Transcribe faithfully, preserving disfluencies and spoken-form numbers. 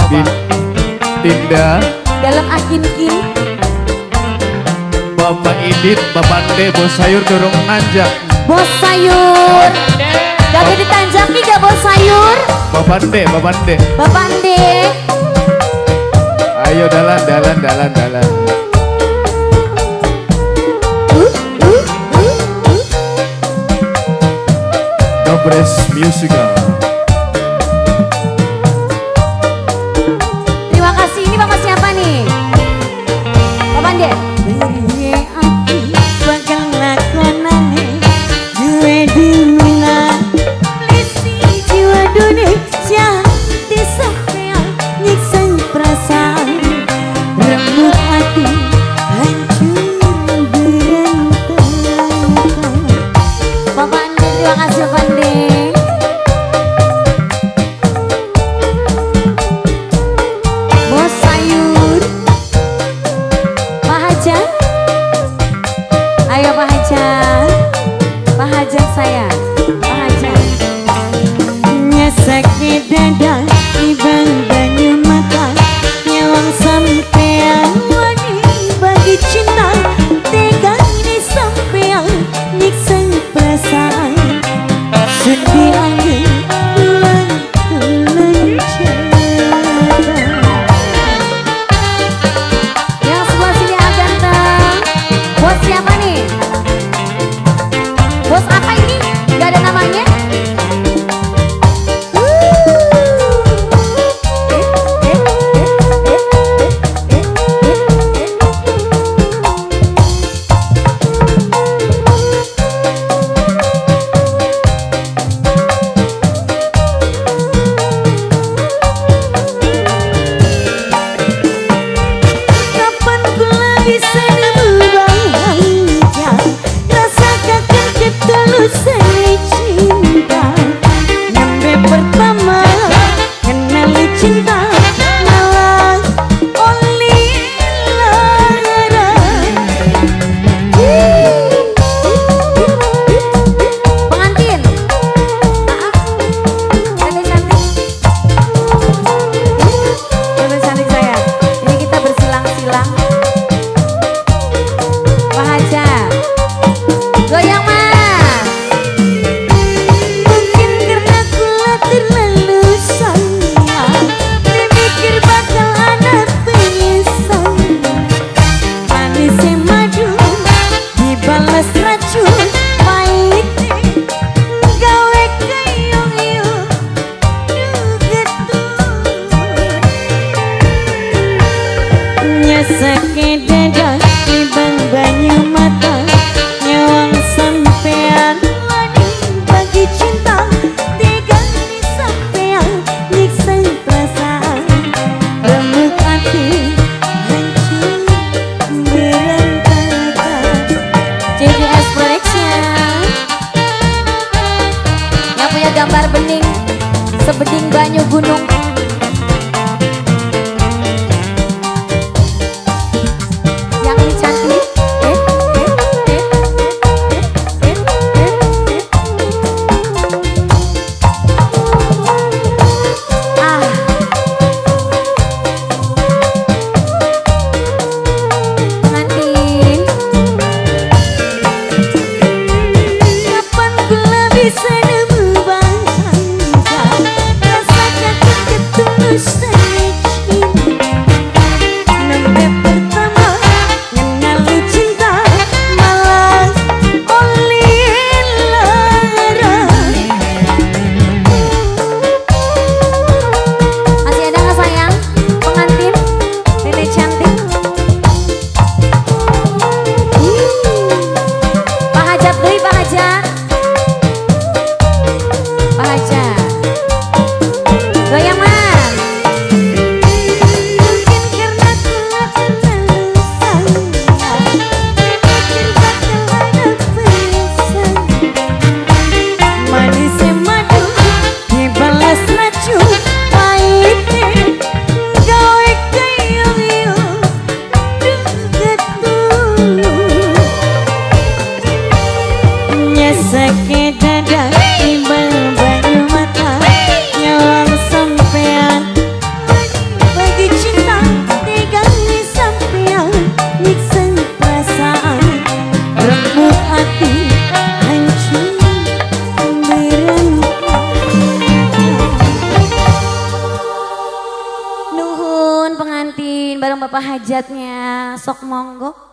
Bapak Tinda, dalam akin-kin. Bapak Idit, Bapak De, bos sayur dorong nanjak. Bos sayur, gak ada ditanjaki gak bos sayur? Bapak De, Bapak De. Bapak Ande. Ayo dalan, dalan, dalan, dalan. Uh, uh, uh, uh. Dobres Musical. Terima kasih, ini Bapak siapa nih? Bapak Ande. Ayo Pak Hajar, Pak Hajar saya, Pak Hajar. Nyesek di dada, ibang banyu mata, nyawang sampean wani bagi cinta, tegang ini sampean nyiksa perasaan, sedih angin bulan tulen cerita. Yang sebelah sini agak ganteng, bos siapa nih? Bos apa ini? Gak ada namanya? Kapan kula bisa nemu bahagia, rasa kakak ketulusan cinta. Nyampe pertama kenal cinta, malah oli lara. Pengantin. Cantik-cantik. Cantik-cantik saya. Ini kita bersilang-silang. Pak Hajar. Goyang mas. Mungkin karena kula terlalu sayang, memikir bakal ada penyesalan. Manisnya madu dibalas racun, pahit gawe kayong-yung dugetun. Nyesek dada ibang banyu mata, nyawang sampean wani bagi cinta, tegang di sampean nyiksa perasaan, remuk hati hancur berantakan. J D S Production. Yang punya gambar bening sebeding banyu gunung. Yang ini cantik. Eh, eh, eh, eh, eh, eh, eh, eh. Ah. Pengantin. Kapan kula bisa nemu bahagia, rasa kakak pengantin bareng bapak hajatnya. Sok monggo.